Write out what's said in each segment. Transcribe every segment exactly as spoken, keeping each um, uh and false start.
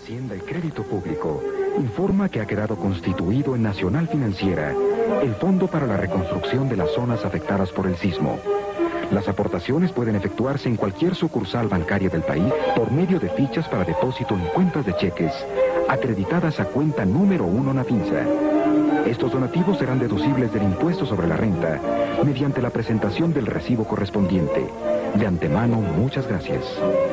Hacienda y Crédito Público informa que ha quedado constituido en Nacional Financiera el Fondo para la Reconstrucción de las Zonas Afectadas por el Sismo. Las aportaciones pueden efectuarse en cualquier sucursal bancaria del país por medio de fichas para depósito en cuentas de cheques acreditadas a cuenta número uno Nafinsa. Estos donativos serán deducibles del impuesto sobre la renta mediante la presentación del recibo correspondiente. De antemano, muchas gracias.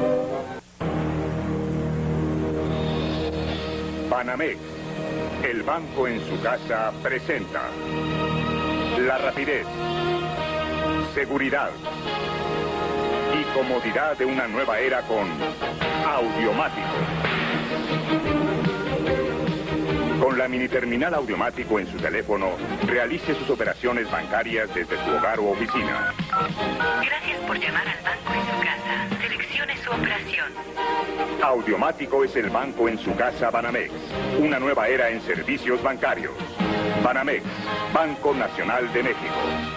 Banamex, el banco en su casa, presenta la rapidez, seguridad y comodidad de una nueva era con Audiomático. Con la mini terminal Audiomático en su teléfono, realice sus operaciones bancarias desde su hogar o oficina. Gracias por llamar al banco en su casa. Seleccione su operación. Audiomático es el banco en su casa Banamex. Una nueva era en servicios bancarios. Banamex, Banco Nacional de México.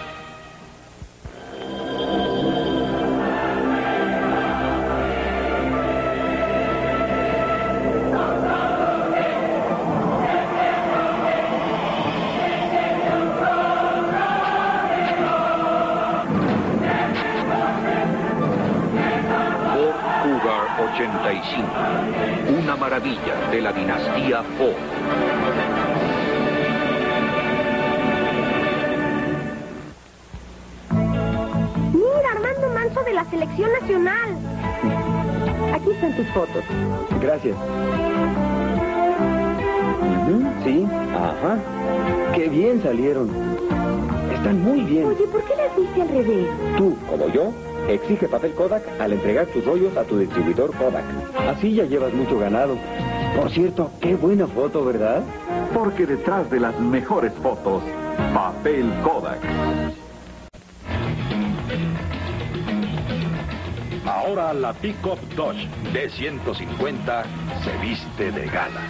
ochenta y cinco, una maravilla de la dinastía Ford. Mira, Armando Manso de la Selección Nacional. Aquí están tus fotos. Gracias. Uh-huh, sí, ajá. Qué bien salieron. Están muy bien. Oye, ¿por qué las viste al revés? Tú, como yo, exige papel Kodak al entregar tus rollos a tu distribuidor Kodak. Así ya llevas mucho ganado. Por cierto, qué buena foto, ¿verdad? Porque detrás de las mejores fotos, papel Kodak. Ahora la Pickup Dodge D ciento cincuenta se viste de gala.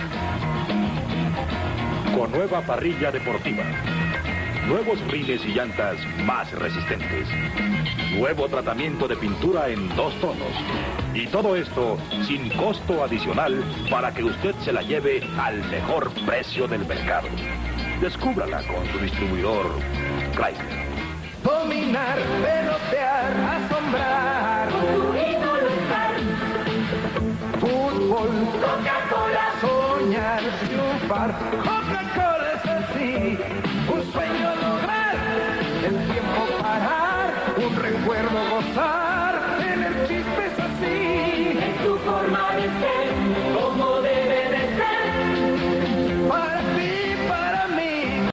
Con nueva parrilla deportiva, nuevos rines y llantas más resistentes, nuevo tratamiento de pintura en dos tonos. Y todo esto sin costo adicional para que usted se la lleve al mejor precio del mercado. Descúbrala con su distribuidor Chrysler. Dominar, pelotear, asombrar. Fútbol, Coca-Cola, soñar, triunfar. Coca-Cola es así.